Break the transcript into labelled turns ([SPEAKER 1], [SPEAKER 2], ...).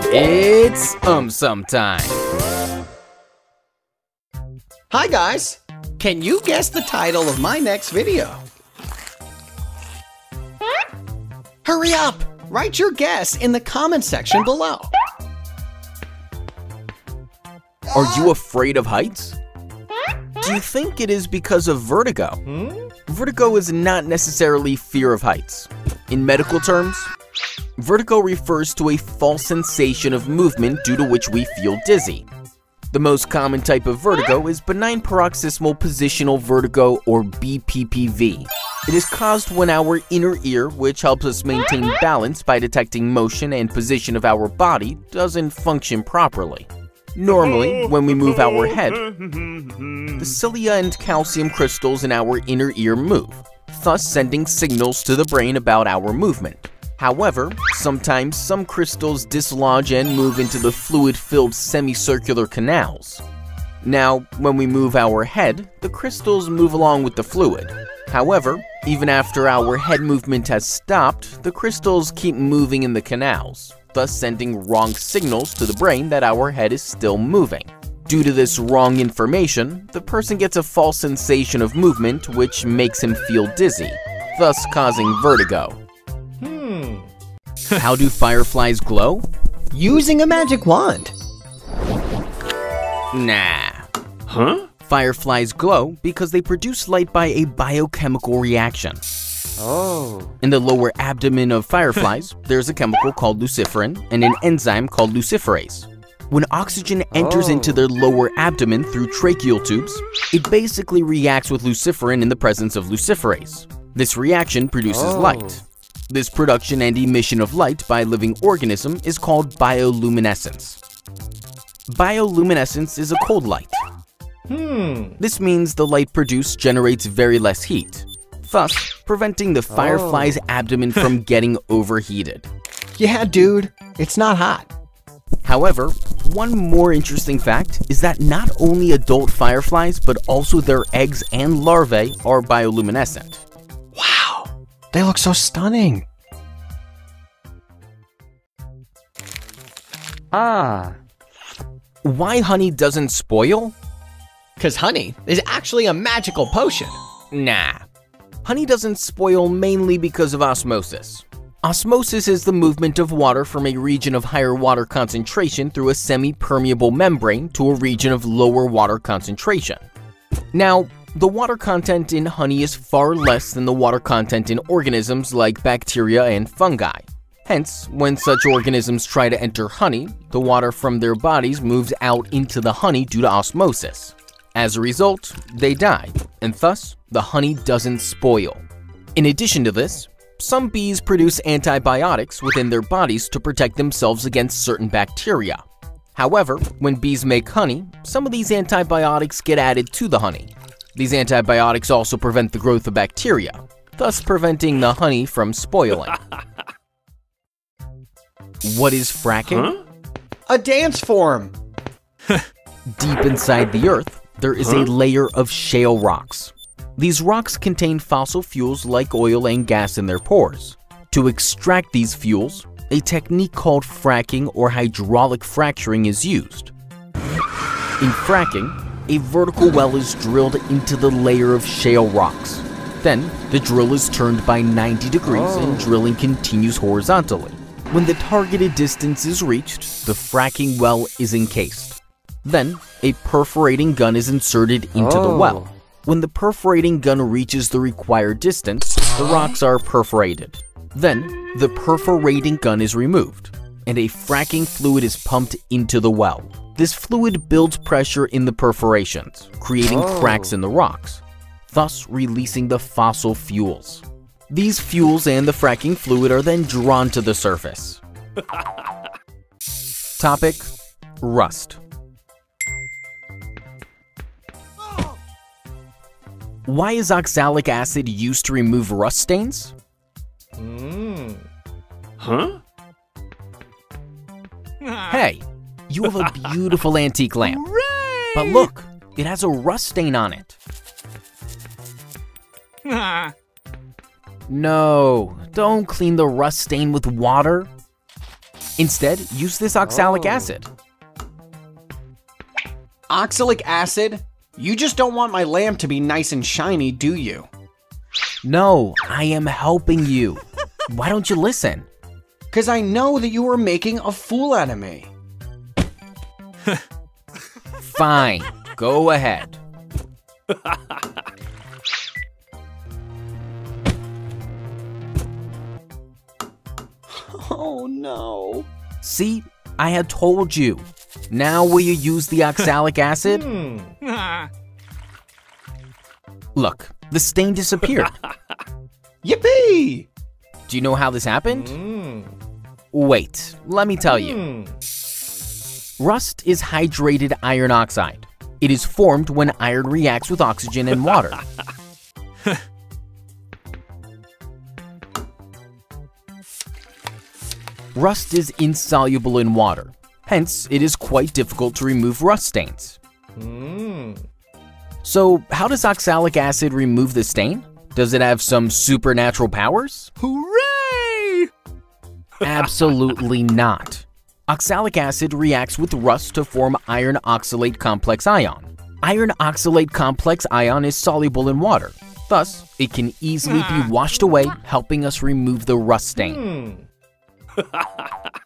[SPEAKER 1] It's AumSum time.
[SPEAKER 2] Hi guys! Can you guess the title of my next video? Hurry up! Write your guess in the comment section below.
[SPEAKER 1] Are you afraid of heights? Do you think it is because of vertigo? Vertigo is not necessarily fear of heights. In medical terms, vertigo refers to a false sensation of movement due to which we feel dizzy. The most common type of vertigo is benign paroxysmal positional vertigo, or BPPV. It is caused when our inner ear, which helps us maintain balance by detecting motion and position of our body, doesn't function properly. Normally, when we move our head, the cilia and calcium crystals in our inner ear move, thus sending signals to the brain about our movement. However, sometimes some crystals dislodge and move into the fluid-filled semicircular canals. Now, when we move our head, the crystals move along with the fluid. However, even after our head movement has stopped, the crystals keep moving in the canals, thus sending wrong signals to the brain that our head is still moving. Due to this wrong information, the person gets a false sensation of movement which makes him feel dizzy, thus causing vertigo. How do fireflies glow?
[SPEAKER 2] Using a magic wand.
[SPEAKER 1] Nah. Fireflies glow because they produce light by a biochemical reaction. In the lower abdomen of fireflies, there's a chemical called luciferin and an enzyme called luciferase. When oxygen enters into their lower abdomen through tracheal tubes, it basically reacts with luciferin in the presence of luciferase. This reaction produces light. This production and emission of light by a living organism is called bioluminescence. Bioluminescence is a cold light. This means the light produced generates very less heat, thus preventing the firefly's abdomen from getting overheated.
[SPEAKER 2] Yeah, dude, it's not hot.
[SPEAKER 1] However, one more interesting fact is that not only adult fireflies, but also their eggs and larvae are bioluminescent.
[SPEAKER 2] Wow, they look so stunning.
[SPEAKER 1] Why honey doesn't spoil?
[SPEAKER 2] 'Cause honey is actually a magical potion.
[SPEAKER 1] Nah. Honey doesn't spoil mainly because of osmosis. Osmosis is the movement of water from a region of higher water concentration through a semi-permeable membrane to a region of lower water concentration. Now, the water content in honey is far less than the water content in organisms like bacteria and fungi. Hence, when such organisms try to enter honey, the water from their bodies moves out into the honey due to osmosis. As a result, they die, and thus, the honey doesn't spoil. In addition to this, some bees produce antibiotics within their bodies to protect themselves against certain bacteria. However, when bees make honey, some of these antibiotics get added to the honey. These antibiotics also prevent the growth of bacteria, thus preventing the honey from spoiling. What is fracking?
[SPEAKER 2] A dance form.
[SPEAKER 1] Deep inside the earth, there is a layer of shale rocks. These rocks contain fossil fuels like oil and gas in their pores. To extract these fuels, a technique called fracking or hydraulic fracturing is used. In fracking, a vertical well is drilled into the layer of shale rocks. Then, the drill is turned by 90 degrees and drilling continues horizontally. When the targeted distance is reached, the fracking well is encased. Then, a perforating gun is inserted into the well. When the perforating gun reaches the required distance, the rocks are perforated. Then, the perforating gun is removed, and a fracking fluid is pumped into the well. This fluid builds pressure in the perforations, creating cracks in the rocks, thus releasing the fossil fuels. These fuels and the fracking fluid are then drawn to the surface. Topic: rust. Why is oxalic acid used to remove rust stains? Hey, you have a beautiful antique lamp.
[SPEAKER 3] Hooray!
[SPEAKER 1] But look, it has a rust stain on it. No, don't clean the rust stain with water. Instead, use this oxalic acid.
[SPEAKER 2] Oxalic acid? You just don't want my lamp to be nice and shiny, do you?
[SPEAKER 1] No, I am helping you. Why don't you listen?
[SPEAKER 2] 'Cause I know that you were making a fool out of me.
[SPEAKER 1] Fine, go ahead.
[SPEAKER 2] Oh no.
[SPEAKER 1] See, I had told you. Now will you use the oxalic acid? Look, the stain disappeared.
[SPEAKER 2] Yippee!
[SPEAKER 1] Do you know how this happened? Wait, let me tell you. Rust is hydrated iron oxide. It is formed when iron reacts with oxygen and water. Rust is insoluble in water, hence it is quite difficult to remove rust stains. So how does oxalic acid remove the stain? Does it have some supernatural powers?
[SPEAKER 3] Hooray!
[SPEAKER 1] Absolutely not. Oxalic acid reacts with rust to form iron oxalate complex ion. Iron oxalate complex ion is soluble in water. Thus, it can easily be washed away, helping us remove the rust stain.